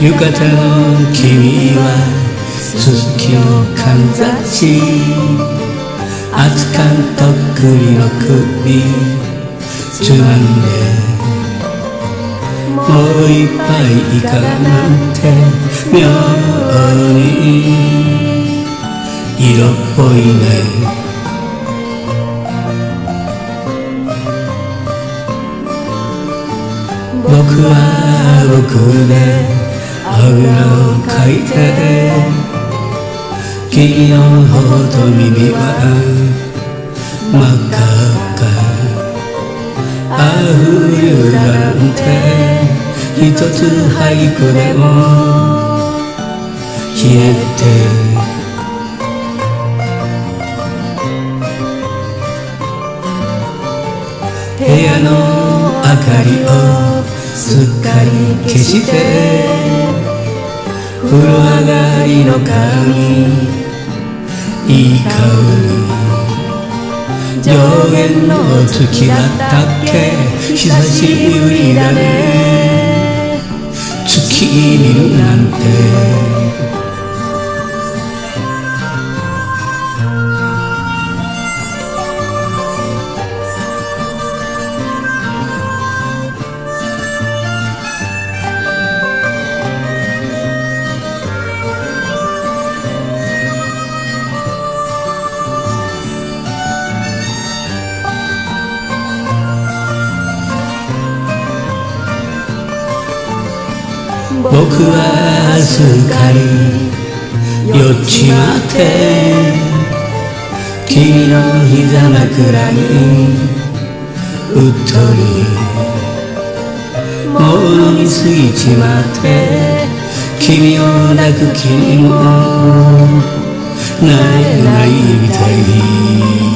浴衣の君は月のかんざし、熱燗とっくりの首つまんで、もう一杯いかなんて妙に色っぽいね。僕は僕であぐらをかいて、君の頬と耳は真っ赤っか。ああ冬だなんて一つ俳句でも消えて、部屋の明かりをすっかり消して、風呂上がりの髪いい香り、上限の月だったっけ、久しぶりだね月見るなんて。僕はすっかり酔っちまって、君の膝枕にうっとりもう飲みすぎちまって、君を抱く気にもなれないみたい。